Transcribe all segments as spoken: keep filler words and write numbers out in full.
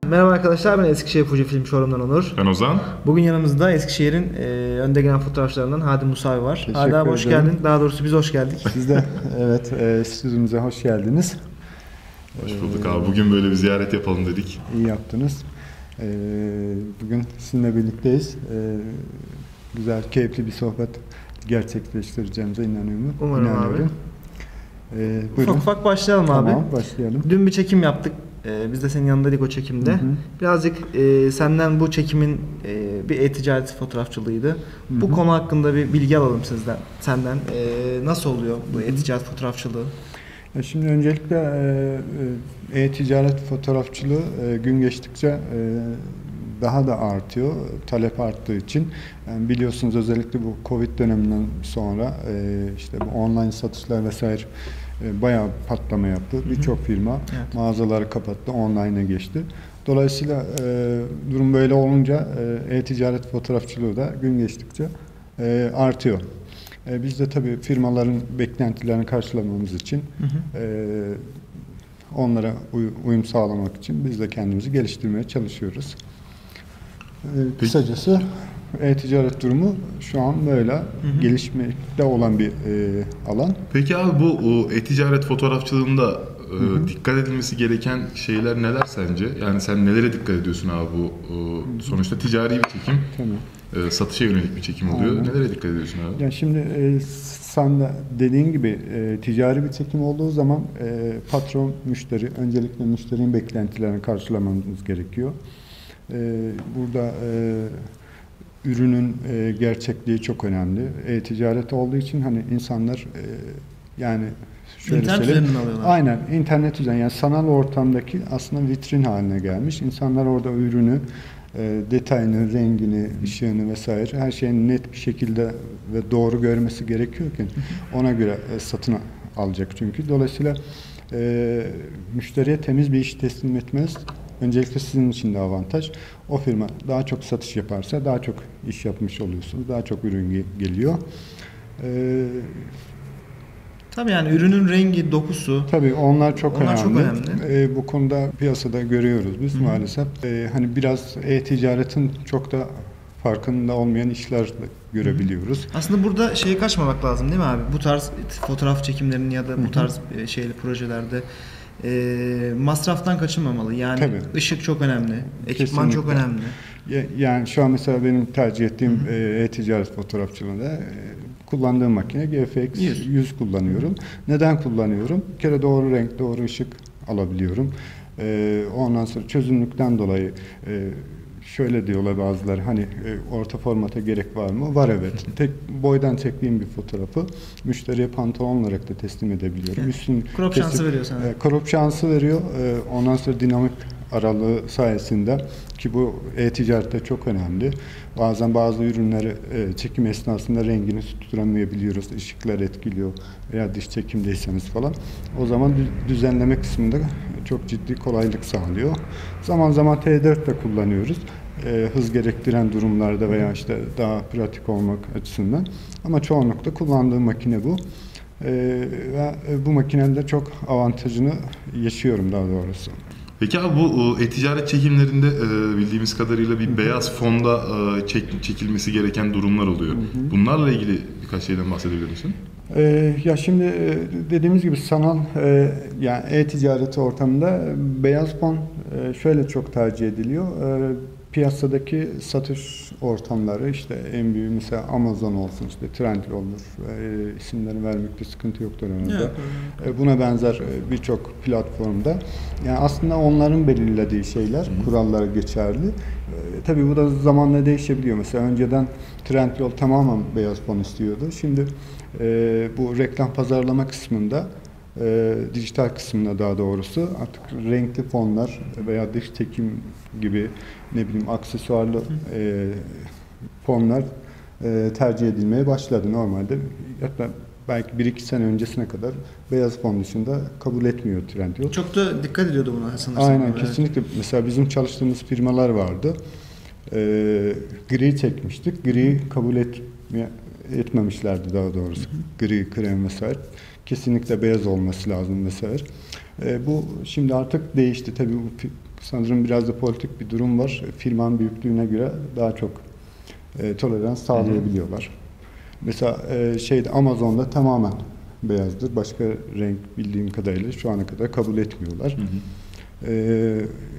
Merhaba arkadaşlar, ben Eskişehir Fuji Film Showroom'dan Onur. Ben Ozan. Bugün yanımızda Eskişehir'in e, önde gelen fotoğrafçılarından Hadi Musavi var. Teşekkür Hadi abi hoş ederim. geldin. Daha doğrusu biz hoş geldik. Siz de evet e, stüdyomuza hoş geldiniz. Hoş bulduk abi. Bugün böyle bir ziyaret yapalım dedik. İyi yaptınız. E, bugün sizinle birlikteyiz. E, güzel, keyifli bir sohbet gerçekleştireceğimize inanıyorum. Umarım inanıyorum. abi. E, buyurun. Ufak ufak başlayalım Tamam, abi. başlayalım. Dün bir çekim yaptık. E, biz de senin yanındaydık o çekimde. Hı hı. Birazcık e, senden bu çekimin e, bir e-ticaret fotoğrafçılığıydı. Hı hı. Bu konu hakkında bir bilgi alalım sizden, senden. E, nasıl oluyor bu e-ticaret fotoğrafçılığı? Ya şimdi öncelikle e, e-ticaret fotoğrafçılığı e, gün geçtikçe e, daha da artıyor. Talep arttığı için. Yani biliyorsunuz özellikle bu Covid döneminden sonra e, işte bu online satışlar vesaire e, bayağı patlama yaptı. Birçok firma evet. mağazaları kapattı, online'a geçti. Dolayısıyla e, durum böyle olunca e, e-ticaret fotoğrafçılığı da gün geçtikçe e, artıyor. E, biz de tabii firmaların beklentilerini karşılamamız için hı hı. E, onlara uy- uyum sağlamak için biz de kendimizi geliştirmeye çalışıyoruz. E, kısacası e-ticaret durumu şu an böyle hı hı. gelişmekte olan bir e, alan. Peki abi bu e-ticaret fotoğrafçılığında e, hı hı. dikkat edilmesi gereken şeyler neler sence? Yani sen nelere dikkat ediyorsun abi bu? E, sonuçta ticari bir çekim. Tamam. E, satışa yönelik bir çekim oluyor. Aynen. Nelere dikkat ediyorsun abi? Ya şimdi e, sen de dediğin gibi e, ticari bir çekim olduğu zaman e, patron, müşteri, öncelikle müşterinin beklentilerini karşılamamız gerekiyor. E, burada e, ürünün e, gerçekliği çok önemli. E-ticaret olduğu için hani insanlar e, yani şöyle İnternet üzerinden alıyorlar. Aynen, internet üzerinden, yani sanal ortamdaki aslında vitrin haline gelmiş. İnsanlar orada ürünü, e, detayını, rengini, ışığını vesaire her şeyin net bir şekilde ve doğru görmesi gerekiyorken ona göre e, satın alacak çünkü. Dolayısıyla e, müşteriye temiz bir iş teslim etmez. Öncelikle sizin için de avantaj. O firma daha çok satış yaparsa daha çok iş yapmış oluyorsunuz. Daha çok ürün geliyor. Ee, Tabii yani ürünün rengi, dokusu. Tabii onlar çok onlar önemli. Çok önemli. Ee, bu konuda piyasada görüyoruz biz Hı-hı. maalesef. Ee, hani biraz e-ticaretin çok da farkında olmayan işler de görebiliyoruz. Hı-hı. Aslında burada şeye kaçmamak lazım değil mi abi? Bu tarz fotoğraf çekimlerinin ya da Hı-hı. bu tarz şeyli projelerde E, masraftan kaçınmamalı. Yani Tabii. ışık çok önemli, ekipman Kesinlikle. çok önemli. Yani şu an mesela benim tercih ettiğim Hı-hı. e-ticaret fotoğrafçılığında e, kullandığım makine G F X yüz kullanıyorum. Hı-hı. Neden kullanıyorum? Bir kere doğru renk, doğru ışık alabiliyorum. E, ondan sonra çözünürlükten dolayı e, şöyle diyorlar bazıları, hani e, orta formata gerek var mı? Var evet. Tek boydan çektiğim bir fotoğrafı müşteriye pantolon olarak da teslim edebiliyorum. Üstün crop teslim, şansı veriyor sana. E, crop şansı veriyor. E, ondan sonra dinamik aralığı sayesinde, ki bu e-ticarette çok önemli. Bazen bazı ürünleri e, çekim esnasında rengini tutturamayabiliyoruz. Işıklar etkiliyor veya dış çekimdeyseniz falan. O zaman düzenleme kısmında çok ciddi kolaylık sağlıyor. Zaman zaman T dört de kullanıyoruz. E, hız gerektiren durumlarda veya işte daha pratik olmak açısından. Ama çoğunlukla kullandığım makine bu. E, ve bu makinede çok avantajını yaşıyorum daha doğrusu. Peki abi bu e-ticaret çekimlerinde bildiğimiz kadarıyla bir Hı-hı. beyaz fonda çek, çekilmesi gereken durumlar oluyor. Hı-hı. Bunlarla ilgili birkaç şeyden bahsedebilir misin? Ee, ya şimdi dediğimiz gibi sanal e, yani e-ticaret ortamında beyaz fon e, şöyle çok tercih ediliyor. E, piyasadaki satış ortamları, işte en büyük mesela Amazon olsun, işte Trendyol olur, e, isimlerini vermekte sıkıntı yoktur herhalde. Evet, evet. E, buna benzer birçok platformda. Yani aslında onların belirlediği şeyler, Hı. kurallar geçerli. E, tabii bu da zamanla değişebiliyor. Mesela önceden Trendyol tamamen beyaz fon istiyordu. Şimdi e, bu reklam pazarlama kısmında, E, dijital kısmında daha doğrusu artık renkli fonlar veya dış çekim gibi ne bileyim aksesuarlı e, fonlar e, tercih edilmeye başladı. Normalde hatta belki bir iki sene öncesine kadar beyaz fon dışında kabul etmiyor Trendyol. Çok da dikkat ediyordu buna sanırsam. Aynen evet. Kesinlikle. Mesela bizim çalıştığımız firmalar vardı. E, gri çekmiştik. Gri kabul etmeye etmemişlerdi daha doğrusu. Hı hı. Gri, krem vesaire. Kesinlikle beyaz olması lazım vesaire. E, bu şimdi artık değişti. Tabii bu sanırım biraz da politik bir durum var. Firmanın büyüklüğüne göre daha çok e, tolerans sağlayabiliyorlar. Hı hı. Mesela e, şeyde Amazon'da tamamen beyazdır. Başka renk bildiğim kadarıyla şu ana kadar kabul etmiyorlar. Hı hı. E,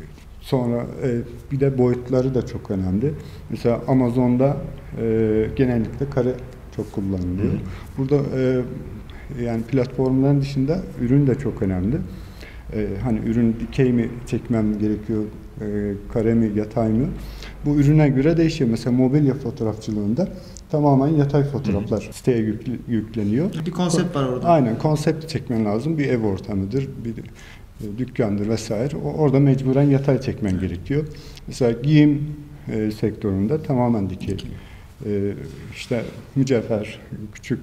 sonra e, bir de boyutları da çok önemli. Mesela Amazon'da e, genellikle kare çok kullanılıyor. Hı hı. Burada e, yani platformların dışında ürün de çok önemli. Ee, hani ürün dikey mi çekmem gerekiyor, e, kare mi, yatay mı? Bu ürüne göre değişiyor. Mesela mobilya fotoğrafçılığında tamamen yatay fotoğraflar Hı-hı. siteye yükle, yükleniyor. Bir konsept var orada. Aynen, konsept çekmen lazım. Bir ev ortamıdır, bir e, dükkandır vesaire. O, orada mecburen yatay çekmen Hı-hı. gerekiyor. Mesela giyim e, sektöründe tamamen dikey. E, işte mücevher, küçük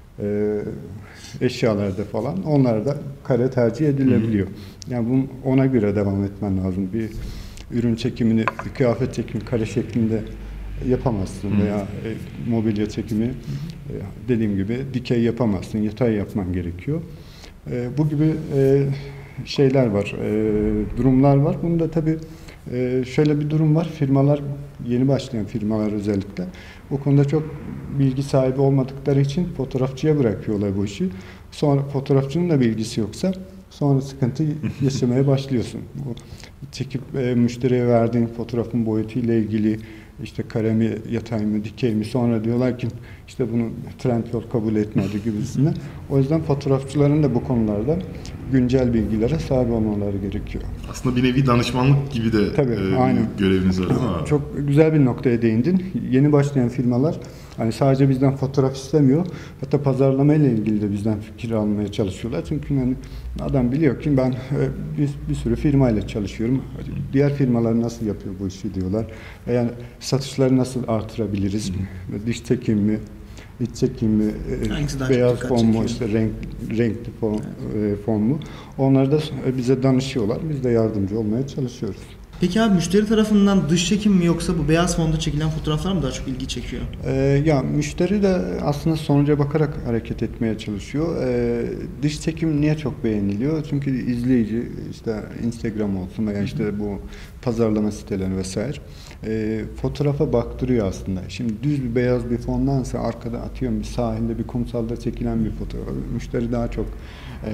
e, eşyalarda falan onlar da kare tercih edilebiliyor. Hı. Yani bunu ona göre devam etmen lazım. Bir ürün çekimini, bir kıyafet çekimi kare şeklinde yapamazsın Hı. veya e, mobilya çekimi e, dediğim gibi dikey yapamazsın. Yatay yapman gerekiyor. E, bu gibi e, şeyler var, e, durumlar var. Bunda tabii e, şöyle bir durum var. Firmalar, yeni başlayan firmalar özellikle bu konuda çok bilgi sahibi olmadıkları için fotoğrafçıya bırakıyorlar bu işi. Sonra fotoğrafçının da bilgisi yoksa sonra sıkıntı yaşamaya başlıyorsun. Bu çekip e, müşteriye verdiğin fotoğrafın boyutuyla ilgili işte kare mi, yatay mı, dikey mi, sonra diyorlar ki işte bunu Trendyol kabul etmedi gibisinden. O yüzden fotoğrafçıların da bu konularda güncel bilgilere sahip olmaları gerekiyor. Aslında bir nevi danışmanlık gibi de Tabii, e, aynen. göreviniz var ama. Çok güzel bir noktaya değindin. Yeni başlayan firmalar hani sadece bizden fotoğraf istemiyor. Hatta pazarlama ile ilgili de bizden fikir almaya çalışıyorlar. Çünkü yani adam biliyor ki ben bir, bir sürü firmayla çalışıyorum. Diğer firmalar nasıl yapıyor bu işi diyorlar. Yani satışları nasıl artırabiliriz? Hı. Diş çekim mi? İç çekim mi? Beyaz fon mu? İşte renk, renkli fon, evet. fon mu? Onları da bize danışıyorlar. Biz de yardımcı olmaya çalışıyoruz. Peki abi müşteri tarafından dış çekim mi yoksa bu beyaz fonda çekilen fotoğraflar mı daha çok ilgi çekiyor? Ee, ya müşteri de aslında sonuca bakarak hareket etmeye çalışıyor. Ee, dış çekim niye çok beğeniliyor? Çünkü izleyici işte Instagram olsun veya işte bu pazarlama siteleri vesaire e, fotoğrafa baktırıyor aslında. Şimdi düz bir beyaz bir fondansa arkada atıyorum bir sahilde bir kumsalda çekilen bir fotoğraf. Müşteri daha çok e,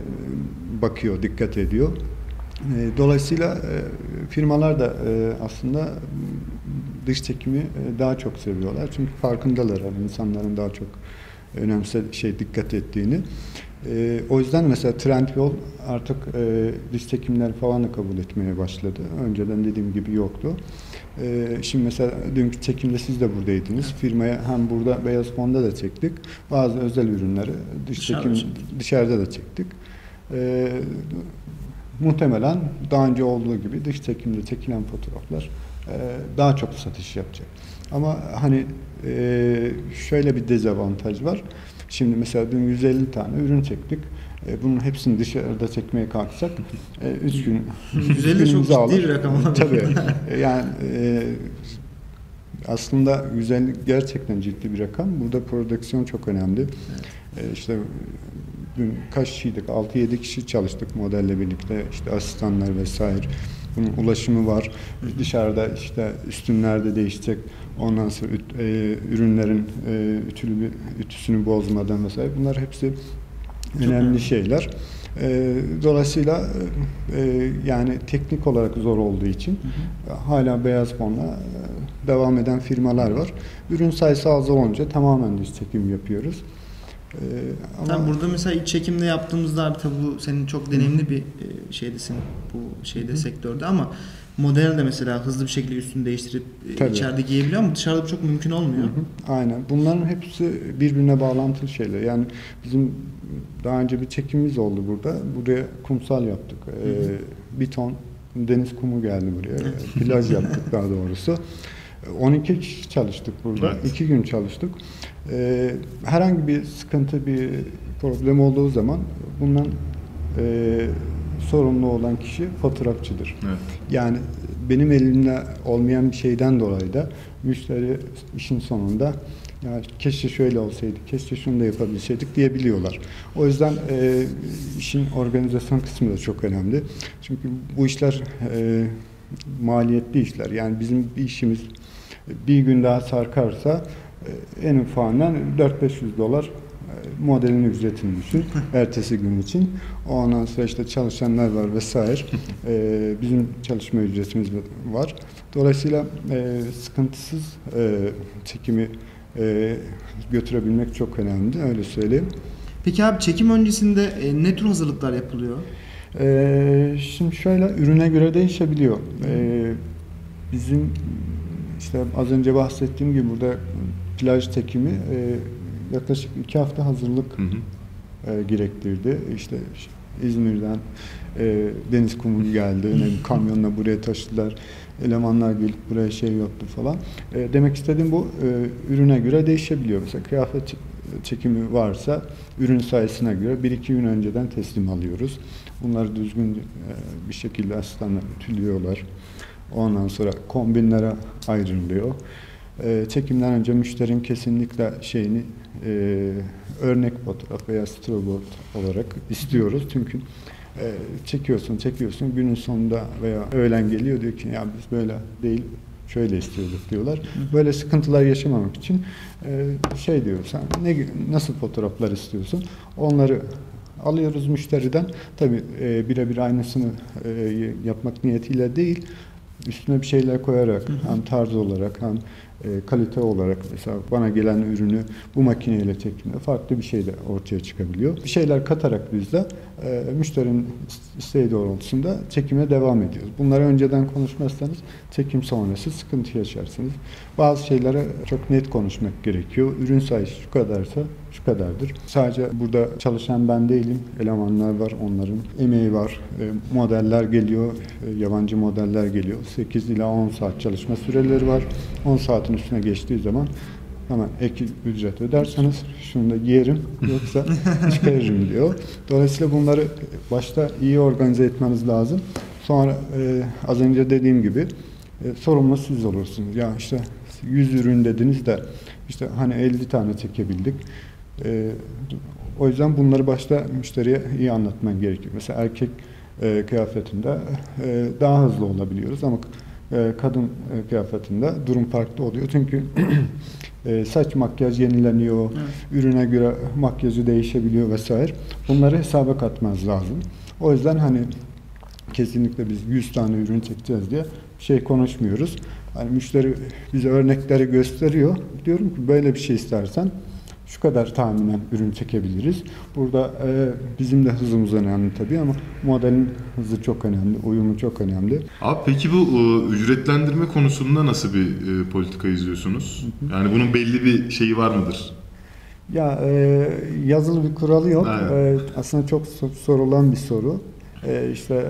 bakıyor, dikkat ediyor. Dolayısıyla firmalar da aslında dış çekimi daha çok seviyorlar. Çünkü farkındalar yani insanların daha çok önemse şey dikkat ettiğini. O yüzden mesela Trendyol artık dış çekimleri falan da kabul etmeye başladı. Önceden dediğim gibi yoktu. Şimdi mesela dünkü çekimde siz de buradaydınız. Firmaya hem burada beyaz fonda da çektik. Bazı özel ürünleri dış dışarıda çekim dışarıda da çektik. Muhtemelen daha önce olduğu gibi dış çekimde çekilen fotoğraflar e, daha çok satış yapacak. Ama hani e, şöyle bir dezavantaj var. Şimdi mesela dün yüz elli tane ürün çektik. E, bunun hepsini dışarıda çekmeye kalksak üç gün yüz elli çok ciddi alır. Bir rakam abi. Tabii. Yani e, aslında yüz elli gerçekten ciddi bir rakam. Burada prodüksiyon çok önemli. Evet. E, işte dün kaç kişiydik? altı yedi kişi çalıştık modelle birlikte. İşte asistanlar vesaire. Bunun ulaşımı var. Dışarıda işte üstünlerde değişecek. Ondan sonra e, ürünlerin e, ütülü, ütüsünü bozmadan vesaire. Bunlar hepsi çok önemli önemli şeyler. E, dolayısıyla e, yani teknik olarak zor olduğu için hı hı. hala beyaz fonla e, devam eden firmalar var. Ürün sayısı az olunca tamamen dış çekim yapıyoruz. Ee, ama tabii burada mesela iç çekimde yaptığımızda abi tabii bu senin çok deneyimli bir şeydesin bu şeyde Hı. sektörde ama model de mesela hızlı bir şekilde üstünü değiştirip tabii. içeride giyebiliyor ama dışarıda bu çok mümkün olmuyor. Hı hı. Aynen. Bunların hepsi birbirine bağlantılı şeyler. Yani bizim daha önce bir çekimimiz oldu burada. Buraya kumsal yaptık. Ee, bir ton deniz kumu geldi buraya. Evet. Plaj yaptık daha doğrusu. on iki kişi çalıştık burada. Evet. iki gün çalıştık. Ee, herhangi bir sıkıntı, bir problem olduğu zaman bundan e, sorumlu olan kişi fotoğrafçıdır. Evet. Yani benim elimde olmayan bir şeyden dolayı da müşteri işin sonunda ya keşke şöyle olsaydı, keşke şunu da yapabilseydik diyebiliyorlar. O yüzden e, işin organizasyon kısmı da çok önemli. Çünkü bu işler e, maliyetli işler. Yani bizim bir işimiz bir gün daha sarkarsa e, en ufağından dört beş yüz dolar e, modelin ücretini düşün. Ertesi gün için. Ondan sonra işte çalışanlar var vesaire. E, bizim çalışma ücretimiz var. Dolayısıyla e, sıkıntısız e, çekimi e, götürebilmek çok önemli. Öyle söyleyeyim. Peki abi çekim öncesinde e, ne tür hazırlıklar yapılıyor? E, şimdi şöyle ürüne göre değişebiliyor. E, bizim işte az önce bahsettiğim gibi burada plaj çekimi e, yaklaşık iki hafta hazırlık hı hı. E, gerektirdi. İşte İzmir'den e, deniz kumu geldi, ne, kamyonla buraya taşıdılar, elemanlar gelip buraya şey yoktu falan. E, demek istediğim bu e, ürüne göre değişebiliyor. Mesela kıyafet çekimi varsa ürün sayısına göre bir iki gün önceden teslim alıyoruz. Bunları düzgün e, bir şekilde asistanlar ütülüyorlar. Ondan sonra kombinlere ayrılıyor. E, çekimden önce müşterinin kesinlikle şeyini e, örnek fotoğraf veya storyboard olarak istiyoruz. Çünkü e, çekiyorsun, çekiyorsun günün sonunda veya öğlen geliyor diyor ki ya biz böyle değil şöyle istiyorduk diyorlar. Böyle sıkıntılar yaşamamak için e, şey diyor sen ne nasıl fotoğraflar istiyorsun? Onları alıyoruz müşteriden. Tabii e, birebir aynısını e, yapmak niyetiyle değil. Üstüne bir şeyler koyarak hı hı. hem tarz olarak hem e, kalite olarak mesela bana gelen ürünü bu makineyle çektiğinde farklı bir şey de ortaya çıkabiliyor. Bir şeyler katarak biz de e, müşterinin isteği doğrultusunda çekime devam ediyoruz. Bunları önceden konuşmazsanız çekim sonrası sıkıntı yaşarsınız. Bazı şeylere çok net konuşmak gerekiyor. Ürün sayısı şu kadarsa şu kadardır. Sadece burada çalışan ben değilim. Elemanlar var, onların emeği var. E, modeller geliyor, e, yabancı modeller geliyor. sekiz ila on saat çalışma süreleri var. on saatin üstüne geçtiği zaman hemen ek ücret öderseniz şunu da giyerim yoksa çıkarırım diyor. Dolayısıyla bunları başta iyi organize etmeniz lazım. Sonra e, az önce dediğim gibi e, sorumlu siz olursunuz. Ya işte yüz ürün dediniz de işte hani elli tane çekebildik. E, o yüzden bunları başta müşteriye iyi anlatman gerekiyor. Mesela erkek e, kıyafetinde e, daha hızlı olabiliyoruz ama e, kadın e, kıyafetinde durum farklı oluyor. Çünkü e, saç makyaj yenileniyor, evet. Ürüne göre makyajı değişebiliyor vesaire. Bunları hesaba katmanız lazım. O yüzden hani kesinlikle biz yüz tane ürün çekeceğiz diye şey konuşmuyoruz. Hani müşteri bize örnekleri gösteriyor. Diyorum ki böyle bir şey istersen şu kadar tahminen ürün çekebiliriz. Burada e, bizim de hızımız önemli tabii ama modelin hızı çok önemli, uyumu çok önemli. Abi peki bu e, ücretlendirme konusunda nasıl bir e, politika izliyorsunuz? Yani bunun belli bir şeyi var mıdır? Ya e, yazılı bir kuralı yok. E, aslında çok sorulan bir soru. E, işte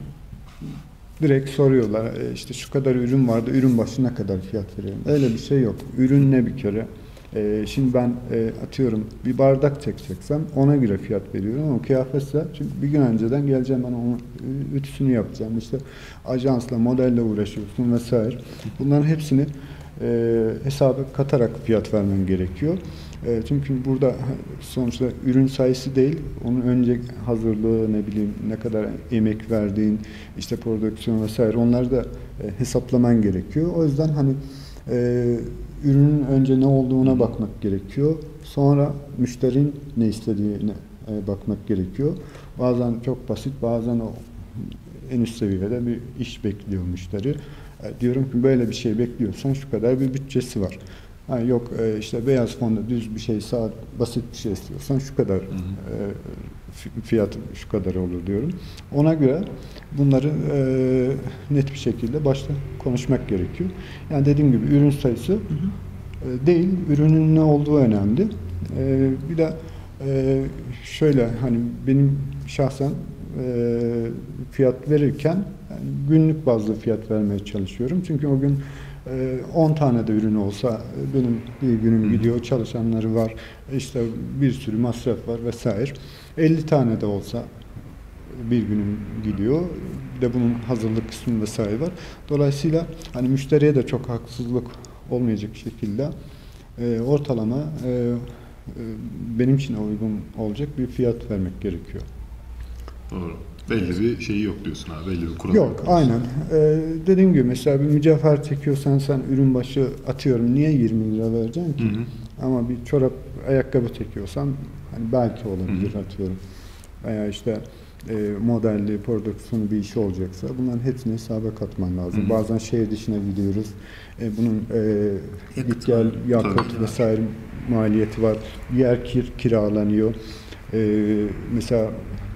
direkt soruyorlar. E, işte şu kadar ürün vardı, ürün başına kadar fiyat veriyorum. Öyle bir şey yok. Ürün ne bir kere? Ee, şimdi ben e, atıyorum bir bardak çekeceksem ona göre fiyat veriyorum ama kıyafetse çünkü bir gün önceden geleceğim ben onun ütüsünü yapacağım işte ajansla modelle uğraşıyorsun vesaire bunların hepsini e, hesaba katarak fiyat vermen gerekiyor. E, çünkü burada sonuçta ürün sayısı değil onun önce hazırlığı ne bileyim ne kadar emek verdiğin işte prodüksiyon vesaire onları da e, hesaplaman gerekiyor. O yüzden hani e, ürünün önce ne olduğuna bakmak gerekiyor. Sonra müşterinin ne istediğine bakmak gerekiyor. Bazen çok basit, bazen o en üst seviyede bir iş bekliyor müşteri. Diyorum ki böyle bir şey bekliyorsan şu kadar bir bütçesi var. Ha, yok işte beyaz fonda düz bir şey, sağ, basit bir şey istiyorsan şu kadar hı hı. fiyatı şu kadar olur diyorum. Ona göre bunları e, net bir şekilde başta konuşmak gerekiyor. Yani dediğim gibi ürün sayısı hı hı. E, değil, ürünün ne olduğu önemli. E, bir de e, şöyle hani benim şahsen e, fiyat verirken yani günlük bazlı fiyat vermeye çalışıyorum. Çünkü o gün on tane de ürün olsa benim bir günüm gidiyor, çalışanları var, işte bir sürü masraf var vesaire. elli tane de olsa bir günüm gidiyor. Bir de bunun hazırlık kısmı vesaire var. Dolayısıyla hani müşteriye de çok haksızlık olmayacak şekilde e, ortalama e, e, benim için uygun olacak bir fiyat vermek gerekiyor. Doğru. Belli bir şeyi yok diyorsun abi, belli bir kural Yok, aynen. Ee, dediğim gibi mesela bir mücevher çekiyorsan sen ürün başı atıyorum niye yirmi lira vereceksin ki? Hı hı. Ama bir çorap, ayakkabı çekiyorsan hani belki olabilir, hı hı, atıyorum. Veya işte e, modelli, prodüksiyonu bir işi olacaksa bunların hepsini hesaba katman lazım. Hı hı. Bazen şehir dışına gidiyoruz. E, bunun e, git gel, yakıt vesaire maliyeti var. Bir yer kir, kiralanıyor. E, mesela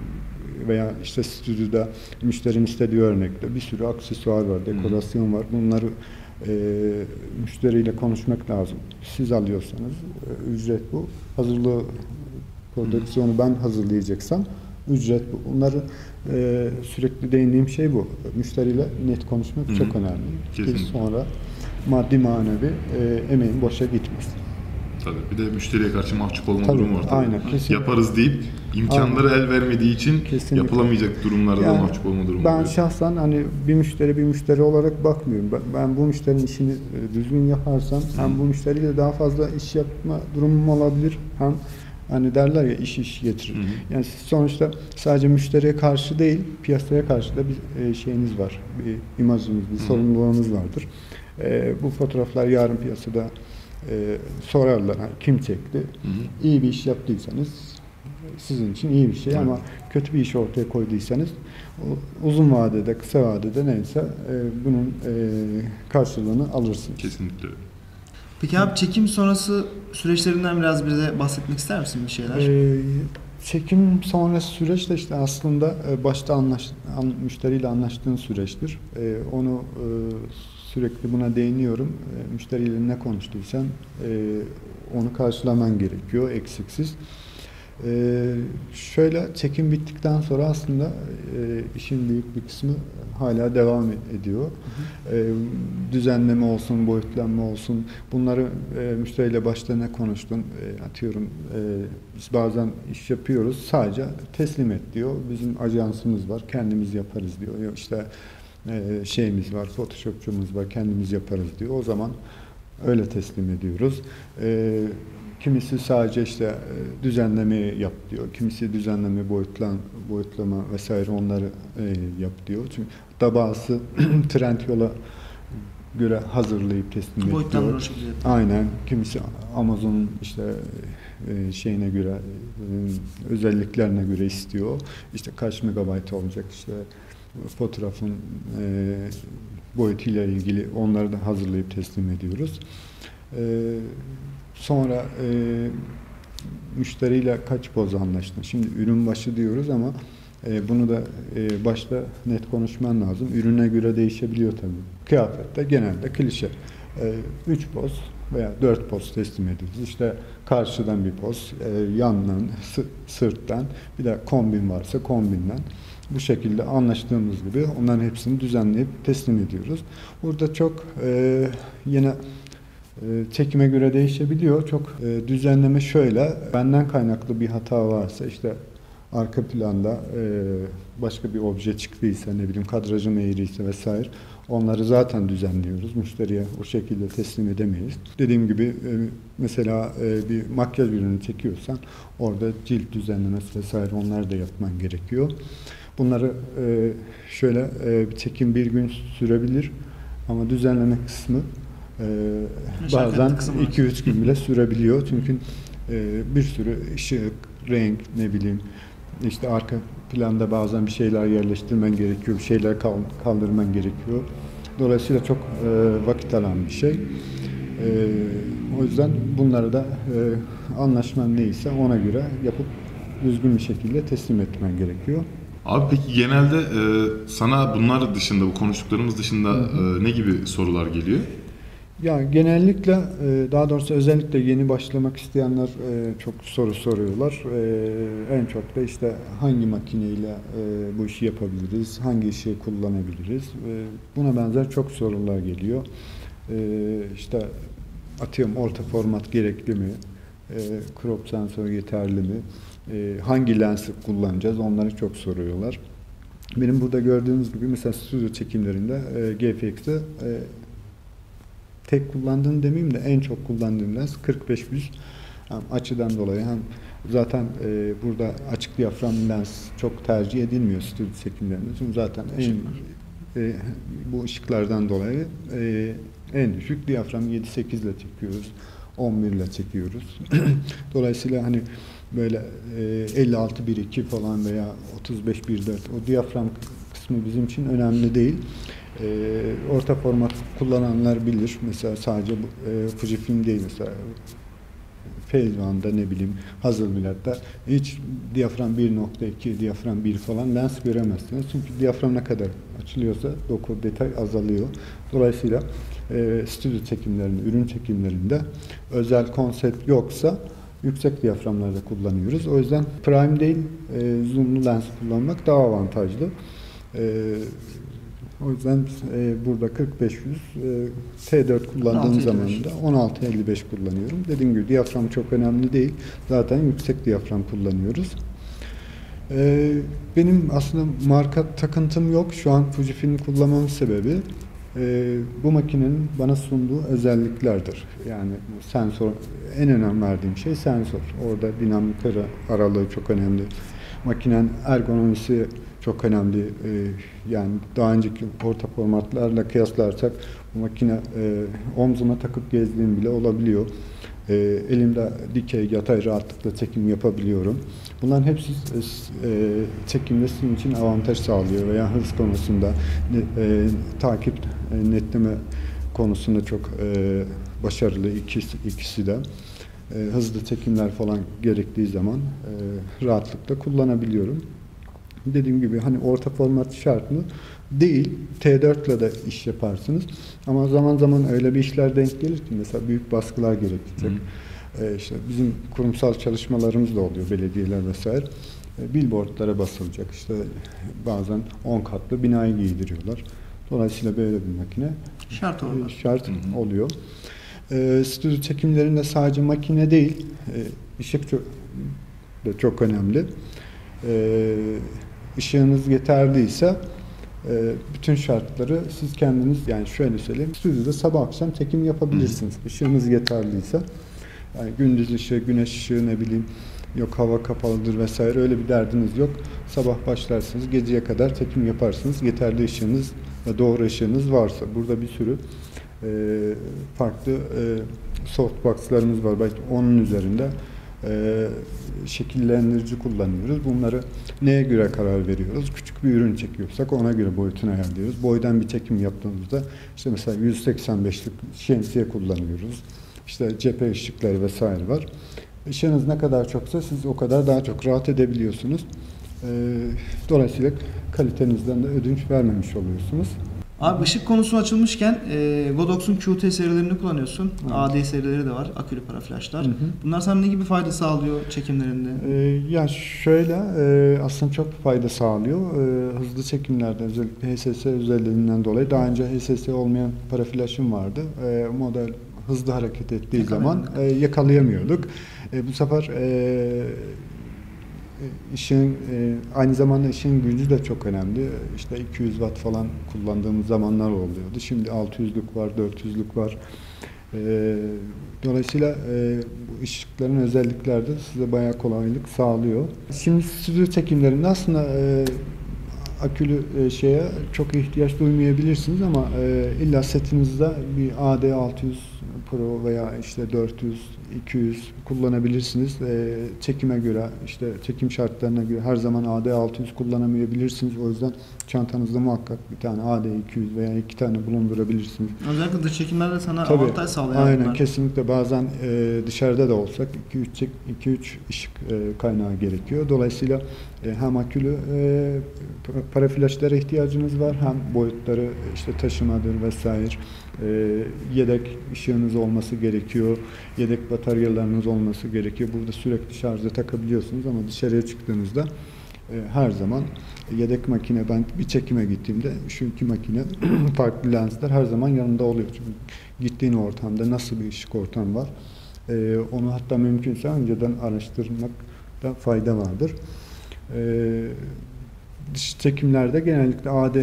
veya işte stüdyoda müşterinin istediği örnekte bir sürü aksesuar var, dekorasyon var. Bunları e, müşteriyle konuşmak lazım. Siz alıyorsanız e, ücret bu. Hazırlığı, prodüksiyonu ben hazırlayacaksam ücret bu. Bunları e, sürekli değindiğim şey bu. Müşteriyle net konuşmak Hı-hı. çok önemli. Kesinlikle. Ki sonra maddi manevi e, emeğin boşa gitmesin. Tabii. Bir de müşteriye karşı mahcup olma tabii, durumu var. Tabii. Aynen. Kesinlikle. Yaparız deyip imkanları aynen. el vermediği için kesinlikle. Yapılamayacak durumlarda yani, da mahcup olma durumu ben oluyor. Ben şahsen hani bir müşteri bir müşteri olarak bakmıyorum. Ben, ben bu müşterinin işini düzgün yaparsam Hı. hem bu müşteriyle daha fazla iş yapma durumum olabilir. Hem hani derler ya iş iş getirir. Hı hı. Yani sonuçta sadece müşteriye karşı değil, piyasaya karşı da bir şeyiniz var. Bir imajınız, bir sorumluluğunuz vardır. E, bu fotoğraflar yarın piyasada e, sorarlar hani kim çekti. Hı hı. İyi bir iş yaptıysanız sizin için iyi bir şey, evet, ama kötü bir iş ortaya koyduysanız uzun vadede, kısa vadede neyse e, bunun e, karşılığını alırsınız. Kesinlikle. Peki abi çekim sonrası süreçlerinden biraz bize bahsetmek ister misin bir şeyler? Ee, çekim sonrası süreç de işte aslında başta anlaş, an, müşteriyle anlaştığın süreçtir. Ee, onu e, sürekli buna değiniyorum. E, müşteriyle ne konuştuysan e, onu karşılaman gerekiyor eksiksiz. Ee, şöyle çekim bittikten sonra aslında e, işin büyük bir kısmı hala devam ediyor. Hı hı. E, düzenleme olsun, boyutlanma olsun, bunları e, müşteriyle başta ne konuştun, e, atıyorum e, biz bazen iş yapıyoruz, sadece teslim et diyor, bizim ajansımız var, kendimiz yaparız diyor, işte e, şeyimiz var, photoshopçumuz var, kendimiz yaparız diyor, o zaman öyle teslim ediyoruz. E, Kimisi sadece işte düzenleme yap diyor. Kimisi düzenleme, boyutlan, boyutlama vesaire onları e, yap diyor. Çünkü bazısı Trendyol'a göre hazırlayıp teslim ediyor. Aynen. Kimisi Amazon'un işte e, şeyine göre e, özelliklerine göre istiyor. İşte kaç megabayt olacak işte fotoğrafın e, boyutuyla ilgili onları da hazırlayıp teslim ediyoruz. E, Sonra e, müşteriyle kaç poz anlaştın? Şimdi ürün başı diyoruz ama e, bunu da e, başta net konuşman lazım. Ürüne göre değişebiliyor tabii. Kıyafette genelde klişe. E, üç poz veya dört poz teslim ediyoruz. İşte karşıdan bir poz, e, yandan, sırttan, bir de kombin varsa kombinden. Bu şekilde anlaştığımız gibi onların hepsini düzenleyip teslim ediyoruz. Burada çok e, yine çekime göre değişebiliyor. Çok e, düzenleme şöyle, benden kaynaklı bir hata varsa işte arka planda e, başka bir obje çıktıysa, ne bileyim kadrajım eğriyse vesaire onları zaten düzenliyoruz. Müşteriye o şekilde teslim edemeyiz. Dediğim gibi e, mesela e, bir makyaj ürünü çekiyorsan orada cilt düzenlemesi vesaire onları da yapman gerekiyor. Bunları e, şöyle e, bir çekim bir gün sürebilir ama düzenleme kısmı Ee, bazen iki üç gün bile sürebiliyor çünkü e, bir sürü ışık, renk, ne bileyim işte arka planda bazen bir şeyler yerleştirmen gerekiyor, bir şeyler kaldırman gerekiyor. Dolayısıyla çok e, vakit alan bir şey. E, o yüzden bunları da e, anlaşman neyse ona göre yapıp düzgün bir şekilde teslim etmen gerekiyor. Abi peki genelde e, sana bunlar dışında, bu konuştuklarımız dışında e, ne gibi sorular geliyor? Ya genellikle, daha doğrusu özellikle yeni başlamak isteyenler çok soru soruyorlar. En çok da işte hangi makineyle bu işi yapabiliriz, hangi işi kullanabiliriz. Buna benzer çok sorular geliyor. İşte atıyorum orta format gerekli mi, crop sensör yeterli mi, hangi lensi kullanacağız onları çok soruyorlar. Benim burada gördüğünüz gibi mesela stüdyo çekimlerinde G F X'te tek kullandığım demeyeyim de en çok kullandığım lens kırk beş yüz. Hem açıdan dolayı hem zaten e, burada açık diyafram lens çok tercih edilmiyor stüdyo çekimlerinde. Çünkü zaten en, e, bu ışıklardan dolayı e, en düşük diyafram yedi sekiz ile çekiyoruz. on bir ile çekiyoruz. Dolayısıyla hani böyle e, elli altı bir iki falan veya otuz beş bir dört o diyafram kısmı bizim için önemli değil. E, orta format kullananlar bilir. Mesela sadece bu, e, Fujifilm değil mesela Phase One'da ne bileyim Hasselblad'da hiç diyafram bir nokta iki, diyafram bir falan lens göremezsiniz. Çünkü diyafram ne kadar açılıyorsa doku, detay azalıyor. Dolayısıyla e, stüdyo çekimlerinde, ürün çekimlerinde özel konsept yoksa yüksek diyaframlarda kullanıyoruz. O yüzden prime değil, e, zoomlu lens kullanmak daha avantajlı. E, O yüzden e, burada kırk beş yüz e, T dört kullandığım zaman da on altı elli beş kullanıyorum. Dediğim gibi diyafram çok önemli değil. Zaten yüksek diyafram kullanıyoruz. E, benim aslında marka takıntım yok. Şu an Fujifilm kullanmamın sebebi e, bu makinenin bana sunduğu özelliklerdir. Yani sensör, en önem verdiğim şey sensör. Orada dinamik aralığı çok önemli. Makinenin ergonomisi çok önemli. Ee, yani daha önceki orta formatlarla kıyaslarsak bu makine e, omzuma takıp gezdiğim bile olabiliyor. E, elimde dikey, yatay rahatlıkla çekim yapabiliyorum. Bunların hepsi e, çekimde sizin için avantaj sağlıyor veya hız konusunda, e, takip, e, netleme konusunda çok e, başarılı ikisi, ikisi de. E, hızlı çekimler falan gerektiği zaman e, rahatlıkla kullanabiliyorum. Dediğim gibi hani orta format şart mı? Değil. T dört ile de iş yaparsınız. Ama zaman zaman öyle bir işler denk gelir ki mesela büyük baskılar gerekecek. Ee, işte bizim kurumsal çalışmalarımız da oluyor, belediyeler vesaire. Ee, billboardlara basılacak. İşte bazen on katlı binayı giydiriyorlar. Dolayısıyla böyle bir makine şart, e, şart Hı-hı. oluyor. Ee, stüdyo çekimlerinde sadece makine değil, e, ışık çok, da çok önemli. Ee, ışığınız yeterliyse e, bütün şartları siz kendiniz, yani şöyle söyleyeyim, stüdyoda sabah akşam çekim yapabilirsiniz. Hı. Işığınız yeterliyse. Yani gündüz ışığı, güneş ışığı, ne bileyim, yok hava kapalıdır vesaire, öyle bir derdiniz yok. Sabah başlarsınız, geceye kadar çekim yaparsınız. Yeterli ışığınız ve doğru ışığınız varsa. Burada bir sürü e, farklı e, softbox'larımız var. Belki onun üzerinde e, şekillendirici kullanıyoruz. Bunları neye göre karar veriyoruz? Küçük bir ürün çekiyorsak ona göre boyutunu ayarlıyoruz. Boydan bir çekim yaptığımızda işte mesela yüz seksen beşlik şemsiye kullanıyoruz. İşte cephe ışıkları vesaire var. Işığınız ne kadar çoksa siz o kadar daha çok rahat edebiliyorsunuz. Dolayısıyla kalitenizden de ödünç vermemiş oluyorsunuz. Abi ışık konusu açılmışken e, Godox'un Q T serilerini kullanıyorsun. Evet. A D serileri de var, akülü paraflaşlar. Hı hı. Bunlar sana ne gibi fayda sağlıyor çekimlerinde? Ee, ya şöyle, e, aslında çok fayda sağlıyor. E, hızlı çekimlerde özellikle H S S özelliğinden dolayı, daha önce H S S olmayan paraflaşım vardı. E, model hızlı hareket ettiği zaman e, yakalayamıyorduk. E, bu sefer e, ışığın e, aynı zamanda ışığın gücü de çok önemli. İşte iki yüz watt falan kullandığımız zamanlar oluyordu. Şimdi altı yüzlük var, dört yüzlük var. E, dolayısıyla e, bu ışıkların özellikleri de size bayağı kolaylık sağlıyor. Şimdi stüdyo çekimlerinde aslında e, akülü e, şeye çok ihtiyaç duymayabilirsiniz ama e, illa setinizde bir A D altı yüz Pro veya işte dört yüz, iki yüz kullanabilirsiniz. E, çekime göre, işte çekim şartlarına göre her zaman A D altı yüz kullanamayabilirsiniz. O yüzden çantanızda muhakkak bir tane A D iki yüz veya iki tane bulundurabilirsiniz. Özellikle dış çekimlerde sana Tabii, avantaj sağlayan. Aynen bunlar. Kesinlikle bazen e, dışarıda da olsak iki üç ışık e, kaynağı gerekiyor. Dolayısıyla e, hem akülü e, paraflaşlara ihtiyacınız var, hem boyutları işte taşımadır vesaire. E, yedek ışığınız olması gerekiyor. Yedek bataryalarınız olması gerekiyor. Burada sürekli şarja takabiliyorsunuz ama dışarıya çıktığınızda e, her zaman yedek makine, ben bir çekime gittiğimde şu iki makine farklı lensler her zaman yanında oluyor. Çünkü gittiğin ortamda nasıl bir ışık ortam var, e, onu hatta mümkünse önceden araştırmakta fayda vardır. E, dış çekimlerde genellikle A D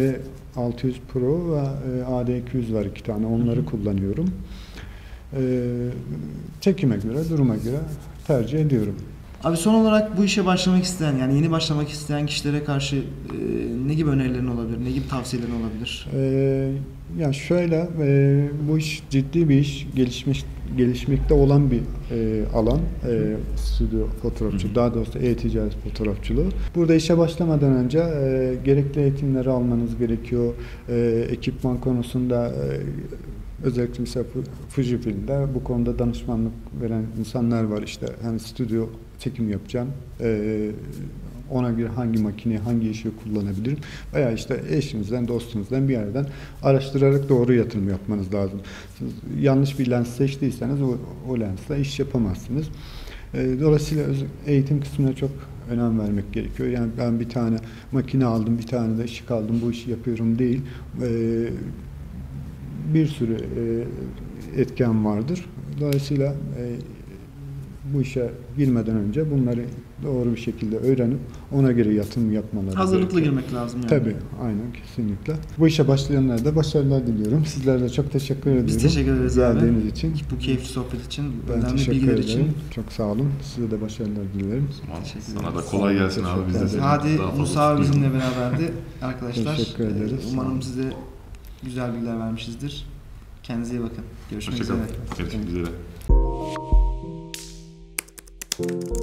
altı yüz Pro ve A D iki yüz var iki tane. Onları hı hı. kullanıyorum. Ee, çekime göre, duruma göre tercih ediyorum. Abi son olarak bu işe başlamak isteyen, yani yeni başlamak isteyen kişilere karşı e, ne gibi önerilerin olabilir, ne gibi tavsiyelerin olabilir? Ee, yani şöyle, e, bu iş ciddi bir iş, gelişmiş gelişmekte olan bir e, alan, e, stüdyo fotoğrafçılığı, daha doğrusu e-ticaret fotoğrafçılığı. Burada işe başlamadan önce e, gerekli eğitimleri almanız gerekiyor. E, ekipman konusunda e, özellikle mesela Fujifilm'de bu konuda danışmanlık veren insanlar var. İşte hani stüdyo çekim yapacağım, ee, ona göre hangi makineyi, hangi ışığı kullanabilirim veya işte eşinizden, dostunuzdan bir yerden araştırarak doğru yatırım yapmanız lazım. Siz yanlış bir lens seçtiyseniz o, o lensle iş yapamazsınız. Ee, dolayısıyla eğitim kısmına çok önem vermek gerekiyor. Yani ben bir tane makine aldım, bir tane de ışık aldım, bu işi yapıyorum değil. Ee, bir sürü e, etken vardır. Dolayısıyla e, bu işe girmeden önce bunları doğru bir şekilde öğrenip ona göre yatırım yapmaları hazırlıklı gerekiyor. girmek lazım yani. Tabii, aynen kesinlikle. Bu işe başlayanlara da başarılar diliyorum. Sizlere de çok teşekkür ediyorum. Biz teşekkür ederiz abi. Geldiğiniz için. Bu keyifli sohbet için, Ben önemli teşekkür bilgiler ederim. için. Çok sağ olun. Size de başarılar dilerim. Sana da kolay gelsin abi. Biz de seni Hadi daha fazla Musa abi tutmayalım. bizimle beraberdi arkadaşlar. Teşekkür ederiz. Umarım size güzel bilgiler vermişizdir. Kendinize iyi bakın. Görüşmek üzere. Hoşçakalın. Görüşmek üzere.